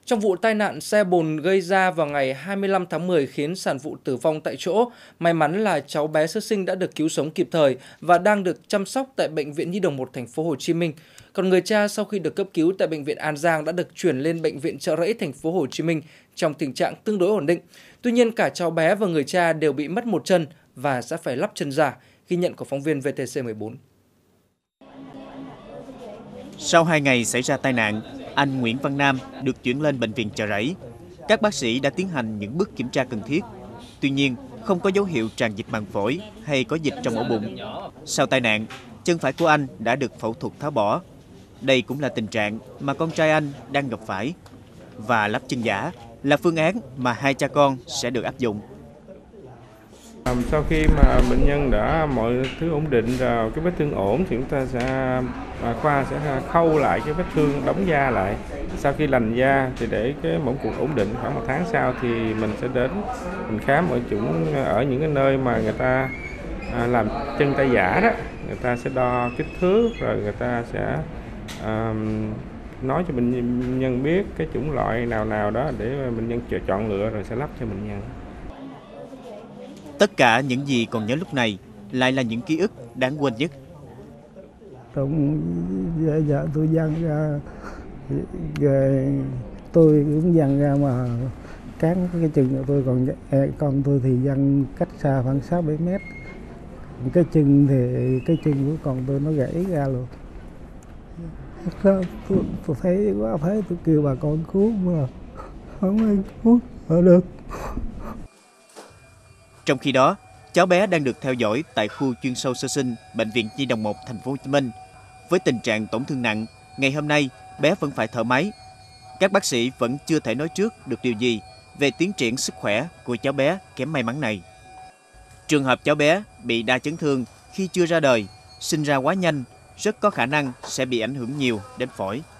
Trong vụ tai nạn xe bồn gây ra vào ngày 25 tháng 10 khiến sản phụ tử vong tại chỗ, may mắn là cháu bé sơ sinh đã được cứu sống kịp thời và đang được chăm sóc tại Bệnh viện Nhi đồng 1 thành phố Hồ Chí Minh. Còn người cha sau khi được cấp cứu tại Bệnh viện An Giang đã được chuyển lên Bệnh viện Chợ Rẫy thành phố Hồ Chí Minh trong tình trạng tương đối ổn định. Tuy nhiên cả cháu bé và người cha đều bị mất một chân và sẽ phải lắp chân giả, ghi nhận của phóng viên VTC14. Sau 2 ngày xảy ra tai nạn, anh Nguyễn Văn Nam được chuyển lên Bệnh viện Chợ Rẫy. Các bác sĩ đã tiến hành những bước kiểm tra cần thiết. Tuy nhiên, không có dấu hiệu tràn dịch màng phổi hay có dịch trong ổ bụng. Sau tai nạn, chân phải của anh đã được phẫu thuật tháo bỏ. Đây cũng là tình trạng mà con trai anh đang gặp phải. Và lắp chân giả là phương án mà hai cha con sẽ được áp dụng. Sau khi mà bệnh nhân đã mọi thứ ổn định rồi, cái vết thương ổn thì chúng ta khoa sẽ khâu lại cái vết thương, đóng da lại. Sau khi lành da thì để cái mẫu cụt ổn định, khoảng 1 tháng sau thì mình sẽ đến mình khám ở những cái nơi mà người ta làm chân tay giả đó, người ta sẽ đo kích thước rồi người ta sẽ nói cho bệnh nhân biết cái chủng loại nào đó để bệnh nhân chọn lựa rồi sẽ lắp cho bệnh nhân. Tất cả những gì còn nhớ lúc này lại là những ký ức đáng quên nhất. Dạ tôi văng ra, tôi cũng văng ra mà cán cái chân của tôi, còn con tôi thì văng cách xa khoảng 6-7 mét. Cái chân của con tôi nó gãy ra luôn. Tôi thấy quá thấy tôi kêu bà con cứu mà không ai cứu được. Trong khi đó, cháu bé đang được theo dõi tại khu chuyên sâu sơ sinh Bệnh viện Nhi đồng 1 thành phố Hồ Chí Minh. Với tình trạng tổn thương nặng, ngày hôm nay bé vẫn phải thở máy. Các bác sĩ vẫn chưa thể nói trước được điều gì về tiến triển sức khỏe của cháu bé kém may mắn này. Trường hợp cháu bé bị đa chấn thương khi chưa ra đời, sinh ra quá nhanh, rất có khả năng sẽ bị ảnh hưởng nhiều đến phổi.